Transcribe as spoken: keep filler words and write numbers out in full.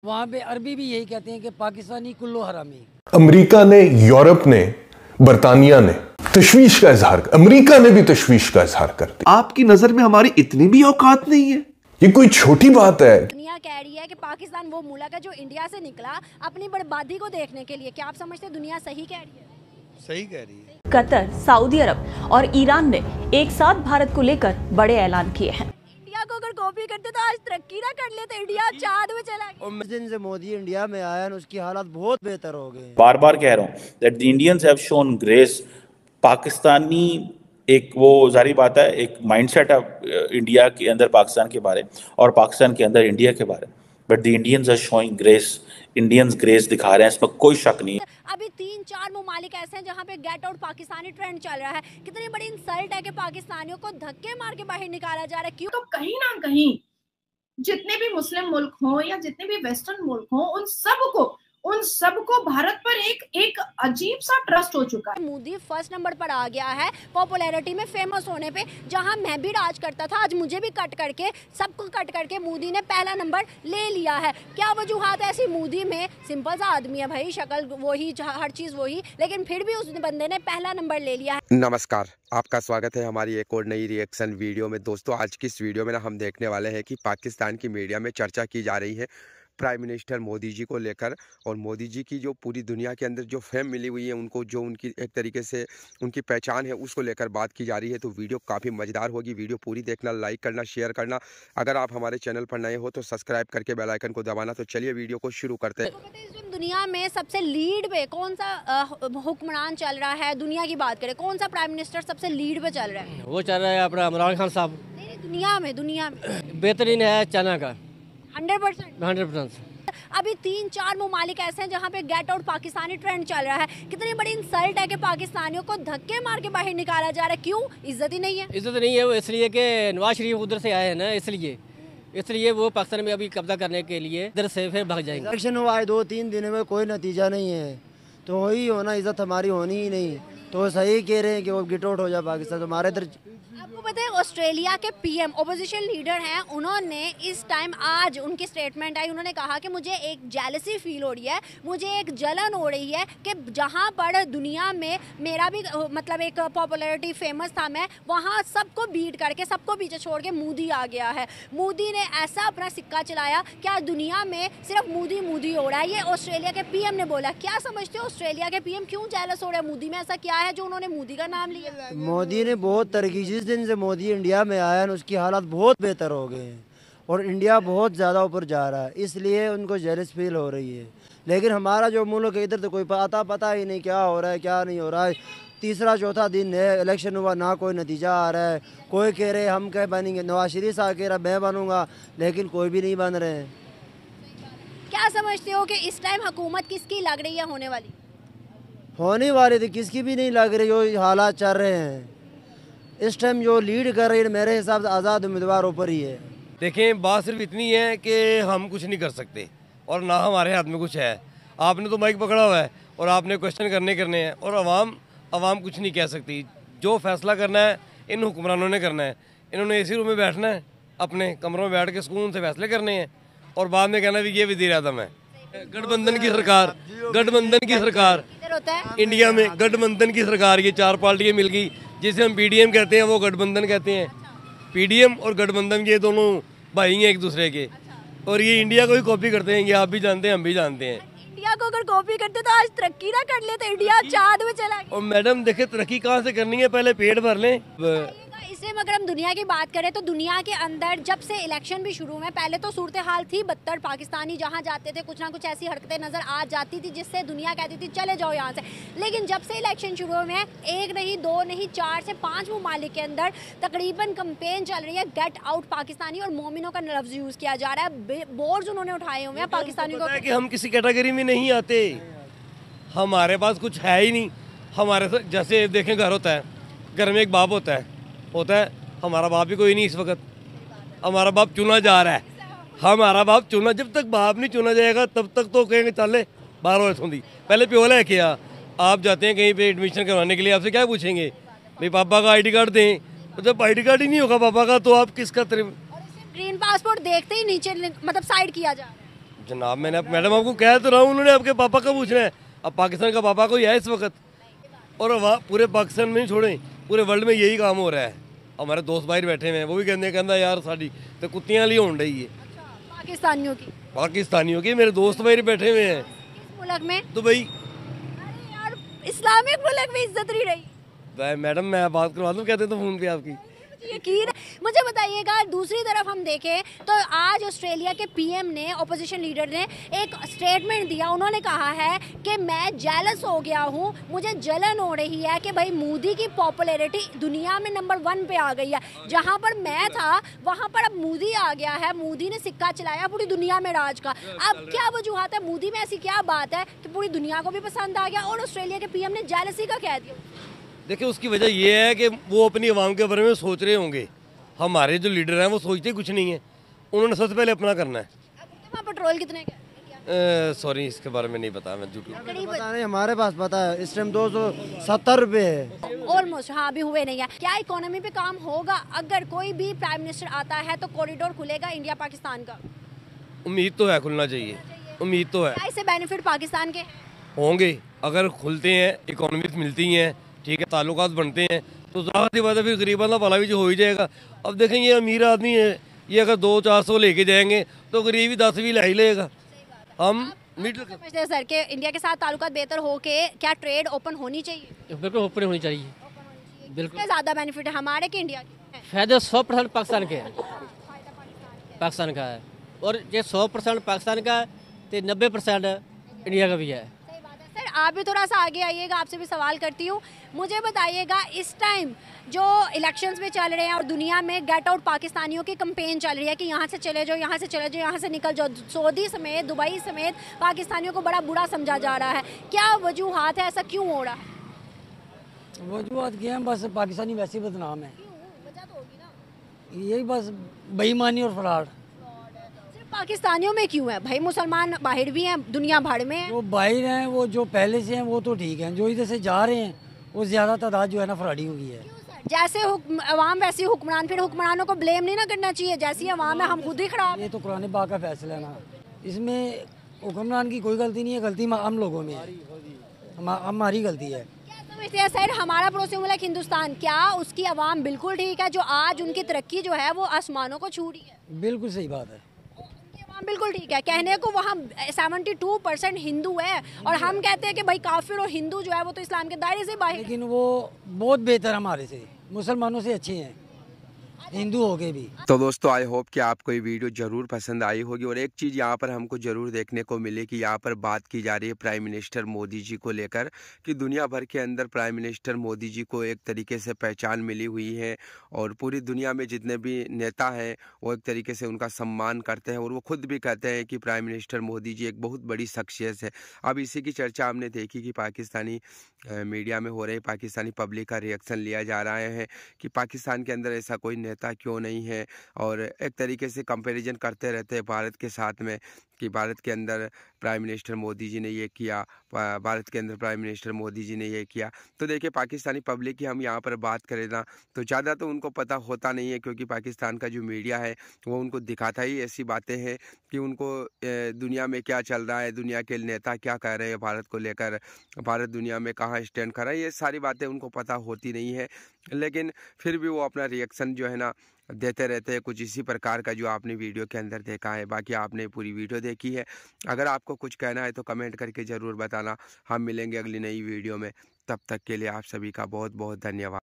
वहाँ पे अरबी भी यही कहते हैं कि पाकिस्तानी कुल्लो हरामी। अमेरिका ने, यूरोप ने, बरतानिया ने तशवीश का इजहार, अमेरिका ने भी तशवीश का इजहार कर दिया। आपकी नजर में हमारी इतनी भी औकात नहीं है? ये कोई छोटी बात है? दुनिया कह रही है कि पाकिस्तान वो मुल्क है जो इंडिया से निकला अपनी बर्बादी को देखने के लिए। क्या आप समझते हैं दुनिया सही कह रही है? सही कह रही है। कतर, सऊदी अरब और ईरान ने एक साथ भारत को लेकर बड़े ऐलान किए हैं। इंडिया को अगर कॉपी करते तो आज तरक्की ना कर लेते, इंडिया चांद में चला गया। और दिन से मोदी इंडिया में आया है, उसकी हालात बहुत बेहतर हो गए। बार बार कह रहा हूँ that the Indians have shown grace. Pakistani एक वो जारी बात है, एक माइंडसेट है इंडिया के अंदर पाकिस्तान के बारे और पाकिस्तान के अंदर इंडिया के बारे, but the Indians are showing grace. Indians grace दिखा रहे हैं, इसमें कोई शक नहीं है। अभी तीन चार ममालिक ऐसे हैं जहाँ पे गेट आउट पाकिस्तानी ट्रेंड चल रहा है। कितनी बड़ी इंसल्ट है कि पाकिस्तानियों को धक्के मार के बाहर निकाला जा रहा है। क्यों? तो कहीं ना कहीं जितने भी मुस्लिम मुल्क हों या जितने भी वेस्टर्न मुल्क हों, उन सबको उन सबको भारत पर एक एक अजीब सा ट्रस्ट हो चुका है। मोदी फर्स्ट नंबर पर आ गया है पॉपुलैरिटी में, फेमस होने पे। जहां मैं भी राज करता था, आज मुझे भी कट करके, सबको कट करके मोदी ने पहला नंबर ले लिया है। क्या वजूहात है ऐसी? मोदी में सिंपल सा आदमी है भाई, शक्ल वही, हर चीज वही, लेकिन फिर भी उस बंदे ने पहला नंबर ले लिया है। नमस्कार, आपका स्वागत है हमारी एक और नई रिएक्शन वीडियो में। दोस्तों, आज की इस वीडियो में ना हम देखने वाले हैं कि पाकिस्तान की मीडिया में चर्चा की जा रही है प्राइम मिनिस्टर मोदी जी को लेकर, और मोदी जी की जो पूरी दुनिया के अंदर जो फेम मिली हुई है उनको, जो उनकी एक तरीके से उनकी पहचान है, उसको लेकर बात की जा रही है। तो वीडियो काफ़ी मज़ेदार होगी, वीडियो पूरी देखना, लाइक करना, शेयर करना। अगर आप हमारे चैनल पर नए हो तो सब्सक्राइब करके बेल आइकन को दबाना। तो चलिए वीडियो को शुरू करते हैं। तो दुनिया में सबसे लीड पे कौन सा हुक्मरान चल रहा है? दुनिया की बात करें, कौन सा प्राइम मिनिस्टर सबसे लीड पे चल रहा है? वो चल रहा है अपना इमरान खान साहब। दुनिया में दुनिया में बेहतरीन है चाइना का, हंड्रेड परसेंट हंड्रेड परसेंट। अभी तीन चार ममालिक ऐसे हैं जहाँ पे गेट आउट पाकिस्तानी ट्रेंड चल रहा है। कितनी बड़ी इंसल्ट है कि पाकिस्तानियों को धक्के मार के बाहर निकाला जा रहा है। क्यों? इज्जत ही नहीं है। इज्जत नहीं है वो इसलिए कि नवाज शरीफ उधर से आए हैं ना, इसलिए इसलिए वो पाकिस्तान में अभी कब्जा करने के लिए इधर से फिर भाग जाएंगे। इलेक्शन हुआ है दो तीन दिन में, कोई नतीजा नहीं है, तो वही होना, इज्जत हमारी होनी ही नहीं। तो सही कह रहे हैं कि वो गेट आउट हो जाए पाकिस्तान। तो हमारे इधर आपको पता है ऑस्ट्रेलिया के पीएम ऑपोजिशन लीडर हैं, उन्होंने इस टाइम आज उनकी स्टेटमेंट आई, उन्होंने कहा कि मुझे एक जेलसी फील हो रही है, मुझे एक जलन हो रही है कि जहां पर दुनिया में मेरा भी मतलब एक पॉपुलैरिटी फेमस था, मैं वहां सबको बीट करके, सबको पीछे छोड़ के मोदी आ गया है। मोदी ने ऐसा अपना सिक्का चलाया, क्या दुनिया में सिर्फ मोदी मोदी हो रहा है? ये ऑस्ट्रेलिया के पीएम ने बोला। क्या समझते हो ऑस्ट्रेलिया के पीएम क्यों जेलस हो रहे हैं मोदी में? ऐसा क्या है जो उन्होंने मोदी का नाम लिया? मोदी ने बहुत तरक्की, जिस दिन से मोदी इंडिया में आया है उसकी हालात बहुत बेहतर हो गए हैं और इंडिया बहुत ज़्यादा ऊपर जा रहा है, इसलिए उनको जेलस फील हो रही है। लेकिन हमारा जो मुल्क है, इधर तो कोई पता पता ही नहीं क्या हो रहा है क्या नहीं हो रहा है। तीसरा चौथा दिन है, इलेक्शन हुआ ना, कोई नतीजा आ रहा है। कोई कह रहे हम क्या बनेंगे, नवाज शरीफ साहब कह रहा मैं बनूंगा, लेकिन कोई भी नहीं बन रहे हैं। क्या समझते हो कि इस टाइम हुकूमत किसकी लग रही है होने वाली? होने वाली थी किसकी भी नहीं लग रही, जो हालात चल रहे हैं इस टाइम जो लीड कर रही है मेरे हिसाब से आज़ाद उम्मीदवार ऊपर ही है। देखें, बात सिर्फ इतनी है कि हम कुछ नहीं कर सकते और ना हमारे हाथ में कुछ है। आपने तो माइक पकड़ा हुआ है और आपने क्वेश्चन करने करने हैं, और अवाम अवाम कुछ नहीं कह सकती। जो फैसला करना है इन हुक्मरानों ने करना है। इन्होंने एसी रूम में बैठना है, अपने कमरों में बैठ के सुकून से फैसले करने हैं, और बाद में कहना भी ये वज़ीर आज़म है। गठबंधन की सरकार, गठबंधन की सरकार इंडिया में, गठबंधन की सरकार, ये चार पार्टियाँ मिल गई, जिसे हम पीडीएम कहते हैं, वो गठबंधन कहते हैं। पीडीएम और गठबंधन ये दोनों भाई हैं एक दूसरे के, और ये इंडिया को ही कॉपी करते हैं। ये आप भी जानते हैं, हम भी जानते हैं। इंडिया को अगर कॉपी करते तो आज तरक्की ना कर लेते, इंडिया चांद में चला गया। और मैडम देखिए, तरक्की कहाँ से करनी है, पहले पेट भर लें। इसलिए अगर हम दुनिया की बात करें तो दुनिया के अंदर जब से इलेक्शन भी शुरू हुए, पहले तो सूरत हाल थी बदतर, पाकिस्तानी जहां जाते थे कुछ ना कुछ ऐसी हरकतें नजर आ जाती थी जिससे दुनिया कहती थी चले जाओ यहाँ से। लेकिन जब से इलेक्शन शुरू हुए, एक नहीं दो नहीं चार से पांच ममालिक के अंदर तकरीबन कंपेन चल रही है, गेट आउट पाकिस्तानी, और मोमिनों का लफ्ज यूज किया जा रहा है। बोर्ड उन्होंने उठाए हुए हैं पाकिस्तानियों को कि हम किसी कैटेगरी में नहीं आते, हमारे पास कुछ है ही नहीं। हमारे जैसे देखें, घर होता है, घर में एक बाप होता है होता है हमारा बाप ही कोई नहीं इस वक्त, हमारा बाप चुना जा रहा है। हमारा बाप चुना, जब तक बाप नहीं चुना जाएगा तब तक तो कहेंगे चले बाहर हो सुंदी। पहले प्योला है क्या, आप जाते हैं कहीं पे एडमिशन करवाने के लिए, आपसे क्या पूछेंगे, भाई पापा का आईडी कार्ड दें, तो जब आईडी कार्ड ही नहीं होगा पापा का तो आप किसका? ग्रीन पासपोर्ट देखते ही नीचे मतलब साइड किया जा जनाब मैंने मैडम आपको कह तो रहा हूँ, उन्होंने आपके पापा का पूछना है। अब पाकिस्तान का पापा कोई है इस वक्त, और वहाँ पूरे पाकिस्तान में नहीं छोड़ें, पूरे वर्ल्ड में यही काम हो रहा है। हमारे दोस्त भाई बैठे हुए हैं, वो भी कहते कहता यार साड़ी तो कुत्तियाँ ली होने रही है। अच्छा, पाकिस्तानियों की पाकिस्तानियों की मेरे दोस्त भाई बैठे हुए हैं। किस मुल्क में? दुबई। अरे यार, इस्लामिक मुल्क में इज्जत नहीं रही। मैडम मैं बात करवा दूँ कहते तो फ़ोन पे आपकी। यकीन है। मुझे बताइएगा, दूसरी तरफ हम देखें तो आज ऑस्ट्रेलिया के पीएम ने, ऑपोजिशन लीडर ने एक स्टेटमेंट दिया। उन्होंने कहा है कि मैं जेलस हो गया हूँ, मुझे जलन हो रही है कि भाई मोदी की पॉपुलैरिटी दुनिया में नंबर वन पे आ गई है। जहाँ पर मैं था वहाँ पर अब मोदी आ गया है, मोदी ने सिक्का चलाया पूरी दुनिया में राज का। अब क्या वजूहत है, मोदी में ऐसी क्या बात है कि पूरी दुनिया को भी पसंद आ गया और ऑस्ट्रेलिया के पीएम ने जेलसी का कह दिया? देखिए उसकी वजह ये है कि वो अपनी आवाम के बारे में सोच रहे होंगे। हमारे जो लीडर हैं वो सोचते कुछ नहीं है, उन्होंने सबसे पहले अपना करना है। वहाँ पेट्रोल कितने का? सॉरी इसके बारे में नहीं पता, मैं झूठ पता नहीं, हमारे पास पता है इस टाइम दो सौ सत्तर रुपये है ऑलमोस्ट। हाँ, अभी हुए नहीं है। क्या इकोनॉमी पे काम होगा? अगर कोई भी प्राइम मिनिस्टर आता है तो कॉरिडोर खुलेगा इंडिया पाकिस्तान का? उम्मीद तो है खुलना चाहिए, उम्मीद तो है। क्या इससे बेनिफिट पाकिस्तान के होंगे? अगर खुलते हैं, इकोनॉमी मिलती हैं, ठीक है, ताल्लुकात बनते हैं, तो ज़ाहिर सी बात है फिर गरीबां का भला भी जो हो ही जाएगा। अब देखें ये अमीर आदमी है, ये अगर दो चार सौ लेके जाएंगे तो गरीब ही दस भी ला ही लेगा। हम मिडिल समझते हैं सर के इंडिया के साथ ताल्लुकात बेहतर हो के क्या ट्रेड ओपन होनी चाहिए? बिल्कुल ओपन होनी चाहिए, बिल्कुल। ज़्यादा बेनिफिट है हमारे के इंडिया के? फायदा सौ परसेंट पाकिस्तान के है, पाकिस्तान का है। और ये सौ परसेंट पाकिस्तान का तो नब्बे परसेंट इंडिया का भी है। सर आप भी थोड़ा सा आगे आइएगा, आपसे भी सवाल करती हूँ। मुझे बताइएगा, इस टाइम जो इलेक्शंस में चल रहे हैं और दुनिया में गेट आउट पाकिस्तानियों की कैंपेन चल रही है कि यहाँ से चले जाओ, यहाँ से चले जाओ, यहाँ से निकल जाओ, सऊदी समेत, दुबई समेत पाकिस्तानियों को बड़ा बुरा समझा जा रहा है। क्या वजूहात है, ऐसा क्यों हो रहा है? वजूहात क्या है, बस पाकिस्तानी वैसे ही बदनाम है। यही बस बेईमानी और फ्रॉड। पाकिस्तानियों में क्यों है भाई? मुसलमान बाहर भी हैं, दुनिया भर में हैं। वो बाहर हैं, वो जो पहले से हैं वो तो ठीक हैं, जो इधर से जा रहे हैं वो ज़्यादा तादाद जो है ना फ्रॉडी हो गई है। जैसे अवाम वैसी हुक्मरान, फिर हुक्मरानों को ब्लेम नहीं ना करना चाहिए, जैसी अवाम है हम खुद ही खराब। ये तो कुरान पाक का फैसला है ना, इसमें हुक्मरान की कोई गलती नहीं है, गलती हम लोगों में है, हमारी गलती है। समझते हैं सर, हमारा पड़ोसी मुल्क हिंदुस्तान, क्या उसकी अवाम बिल्कुल ठीक है जो आज उनकी तरक्की जो है वो आसमानों को छू रही है? बिल्कुल सही बात है, बिल्कुल ठीक है। कहने को वहाँ बहत्तर परसेंट हिंदू है और हम कहते हैं कि भाई काफिर और हिंदू जो है वो तो इस्लाम के दायरे से बाहर। लेकिन वो बहुत बेहतर हमारे से, मुसलमानों से अच्छे हैं, हिंदू हो गए भी। तो दोस्तों आई होप कि आपको ये वीडियो ज़रूर पसंद आई होगी। और एक चीज़ यहाँ पर हमको ज़रूर देखने को मिली कि यहाँ पर बात की जा रही है प्राइम मिनिस्टर मोदी जी को लेकर कि दुनिया भर के अंदर प्राइम मिनिस्टर मोदी जी को एक तरीके से पहचान मिली हुई है और पूरी दुनिया में जितने भी नेता हैं वो एक तरीके से उनका सम्मान करते हैं और वो खुद भी कहते हैं कि प्राइम मिनिस्टर मोदी जी एक बहुत बड़ी शख्सियत है। अब इसी की चर्चा हमने देखी कि पाकिस्तानी मीडिया में हो रही, पाकिस्तानी पब्लिक का रिएक्शन लिया जा रहा है कि पाकिस्तान के अंदर ऐसा कोई नेता क्यों नहीं है, और एक तरीके से कंपैरिजन करते रहते हैं भारत के साथ में कि भारत के अंदर प्राइम मिनिस्टर मोदी जी ने ये किया, भारत के अंदर प्राइम मिनिस्टर मोदी जी ने ये किया। तो देखिए पाकिस्तानी पब्लिक की हम यहाँ पर बात करें ना तो ज़्यादा तो उनको पता होता नहीं है, क्योंकि पाकिस्तान का जो मीडिया है वो उनको दिखाता ही ऐसी बातें हैं कि उनको दुनिया में क्या चल रहा है, दुनिया के नेता क्या कह रहे हैं भारत को लेकर, भारत दुनिया में कहाँ स्टैंड कर रहा है, ये सारी बातें उनको पता होती नहीं है। लेकिन फिर भी वो अपना रिएक्शन जो है ना देते रहते हैं कुछ इसी प्रकार का जो आपने वीडियो के अंदर देखा है। बाकी आपने पूरी वीडियो देखी है, अगर आपको कुछ कहना है तो कमेंट करके ज़रूर बताना। हम मिलेंगे अगली नई वीडियो में, तब तक के लिए आप सभी का बहुत बहुत धन्यवाद।